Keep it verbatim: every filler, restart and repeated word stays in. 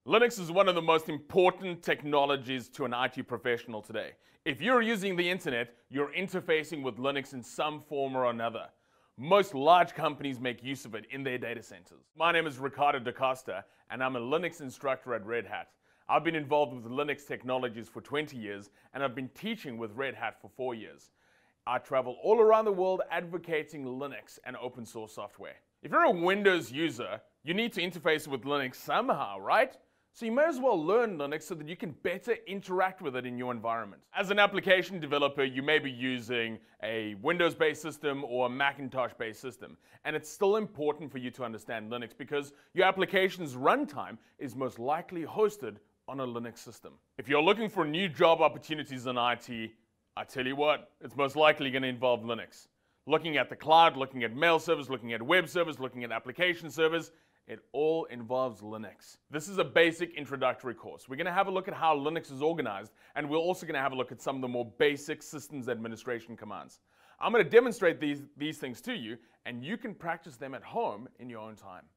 Linux is one of the most important technologies to an I T professional today. If you're using the internet, you're interfacing with Linux in some form or another. Most large companies make use of it in their data centers. My name is Ricardo da Costa, and I'm a Linux instructor at Red Hat. I've been involved with Linux technologies for twenty years, and I've been teaching with Red Hat for four years. I travel all around the world advocating Linux and open source software. If you're a Windows user, you need to interface with Linux somehow, right? So you may as well learn Linux so that you can better interact with it in your environment. As an application developer, you may be using a Windows-based system or a Macintosh-based system. And it's still important for you to understand Linux because your application's runtime is most likely hosted on a Linux system. If you're looking for new job opportunities in I T, I tell you what, it's most likely going to involve Linux. Looking at the cloud, looking at mail servers, looking at web servers, looking at application servers, it all involves Linux. This is a basic introductory course. We're going to have a look at how Linux is organized, and we're also going to have a look at some of the more basic systems administration commands. I'm going to demonstrate these, these things to you, and you can practice them at home in your own time.